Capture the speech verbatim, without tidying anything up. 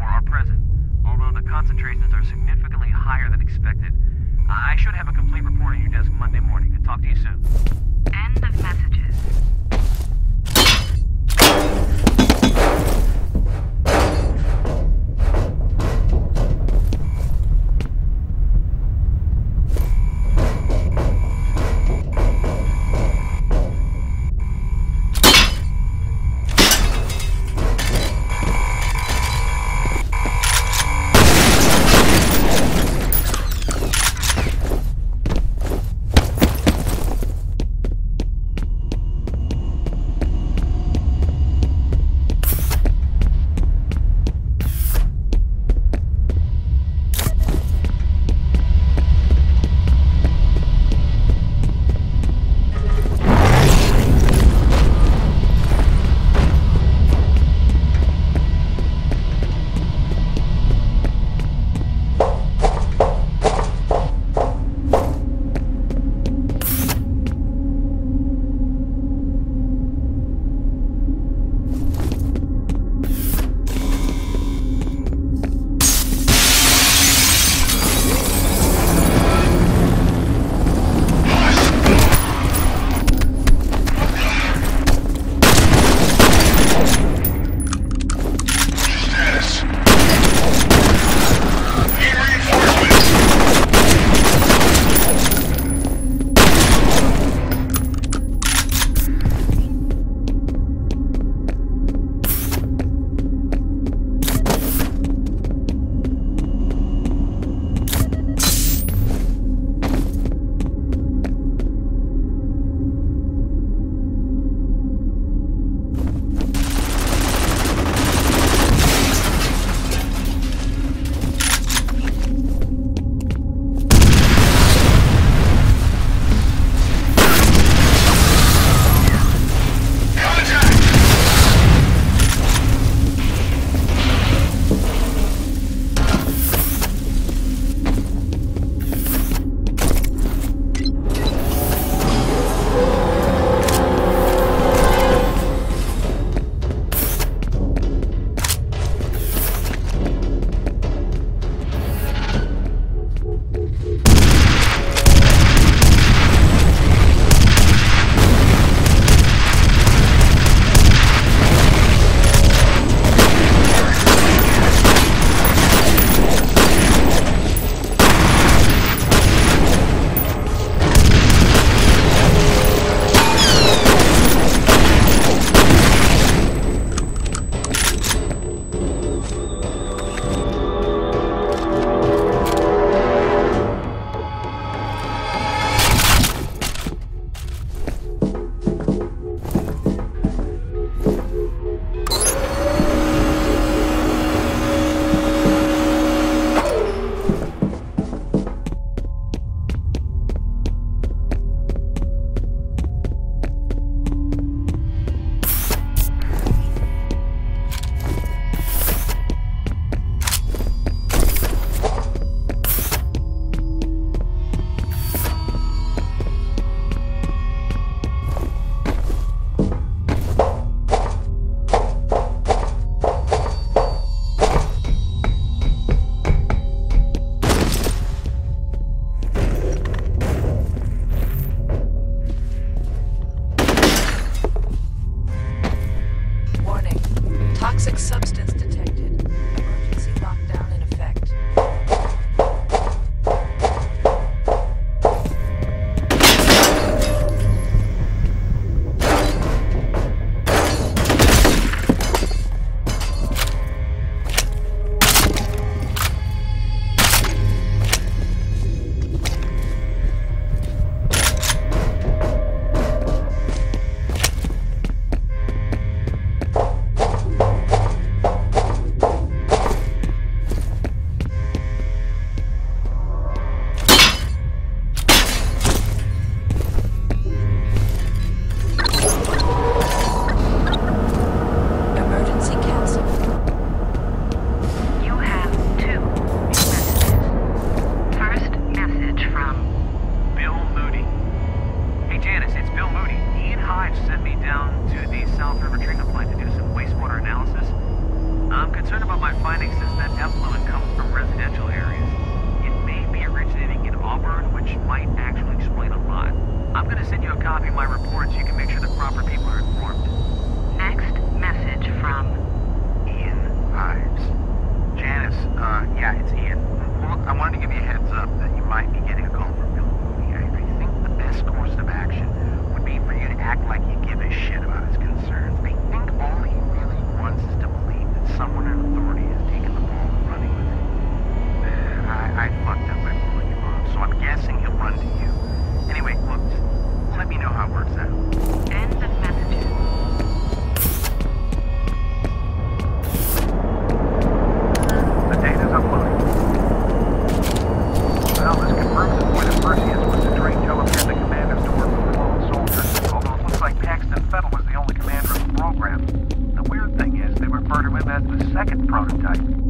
twenty-four are present, although the concentrations are significantly higher than expected. I should have a complete report on your desk Monday morning. I'll talk to you soon. End of messages. Yeah, it's Ian. Well, I wanted to give you a heads up that you might be getting a call from Bill. I, I think the best course of action would be for you to act like you give a shit about his concerns. I think all he really wants is to believe that someone in authority has taken the ball and running with it. Man, I, I fucked up by pulling him off, so I'm guessing he'll run to you. Anyway, look, just let me know how it works out. End of messages. The data's uploading. Well, this confirms the point of Perseus was to train telepathic commanders to work with lone soldiers, although it looks like Paxton Fettel was the only commander of the program. The weird thing is, they refer to him as the second prototype.